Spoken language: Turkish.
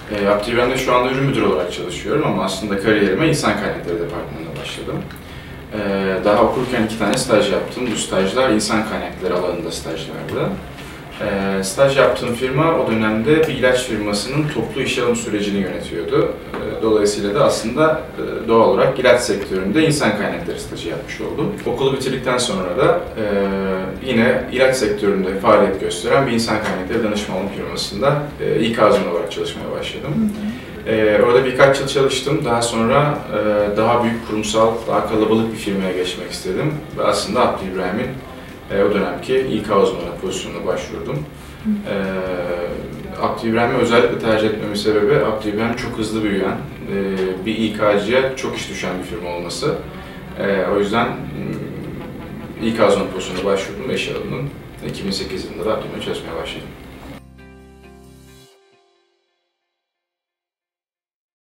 Abdi İbrahim'de şu anda ürün müdürü olarak çalışıyorum ama aslında kariyerime insan kaynakları departmanında başladım. Daha okurken 2 tane staj yaptım. Bu stajlar insan kaynakları alanında stajlardı. Staj yaptığım firma o dönemde bir ilaç firmasının toplu işe alım sürecini yönetiyordu. Dolayısıyla da aslında doğal olarak ilaç sektöründe insan kaynakları stajı yapmış oldum. Okulu bitirdikten sonra da yine ilaç sektöründe faaliyet gösteren bir insan kaynakları danışmanlık firmasında İK uzmanı olarak çalışmaya başladım. Orada birkaç yıl çalıştım. Daha sonra daha büyük kurumsal, daha kalabalık bir firmaya geçmek istedim. Ve aslında Abdi İbrahim'in o dönemki İK uzmanı pozisyonuna başvurdum. Abdi İbrahim'i özellikle tercih etmemin sebebi Abdi İbrahim çok hızlı büyüyen, bir İK'cıya çok iş düşen bir firma olması. O yüzden İK uzmanı pozisyonuna başvurdum ve işe alındım. 2008 yılında da Abdi İbrahim'e çalışmaya başladım.